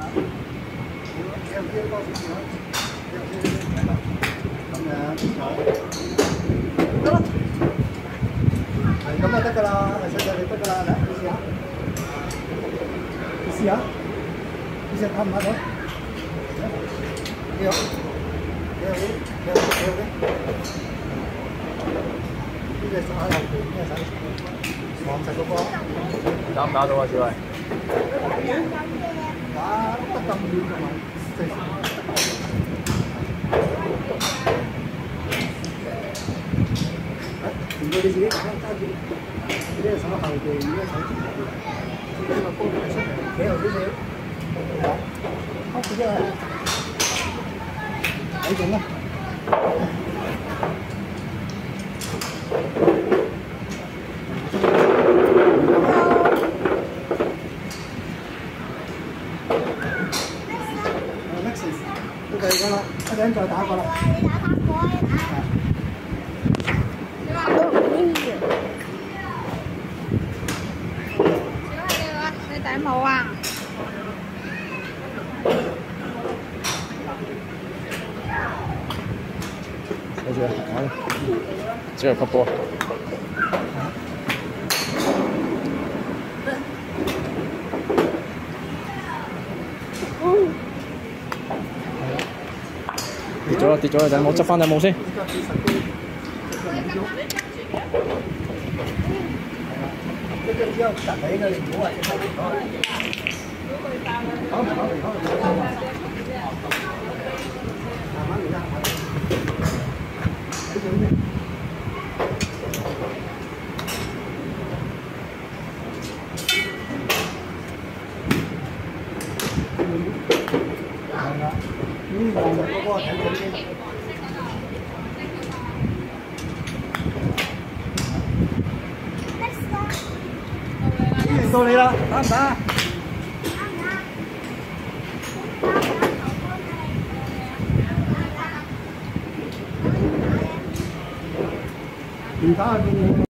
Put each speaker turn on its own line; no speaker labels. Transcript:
得了，係咁就得㗎啦，係細細就得㗎啦，嚟你試下，你試下拍唔拍到？幾好，幾好，幾好，幾好嘅。呢隻手喺後邊，呢隻手望實個波。打唔打到啊，小慧？打得咁遠同埋全部你自己揸住，呢隻手後邊，呢隻手前邊，呢個波出嚟，企後少少，屈住啫，睇準啦。都計㗎啦，一陣再打過啦。你打翻過啊！你話都唔應嘅。小慧你頂帽啊？
我覺得好，只有拍波。跌咗啦！頂帽，執翻頂帽先。之後突起嘅，你唔好話慢慢嚟啦，係啦，呢個嗰個睇準先。到你啦，打唔打？唔打就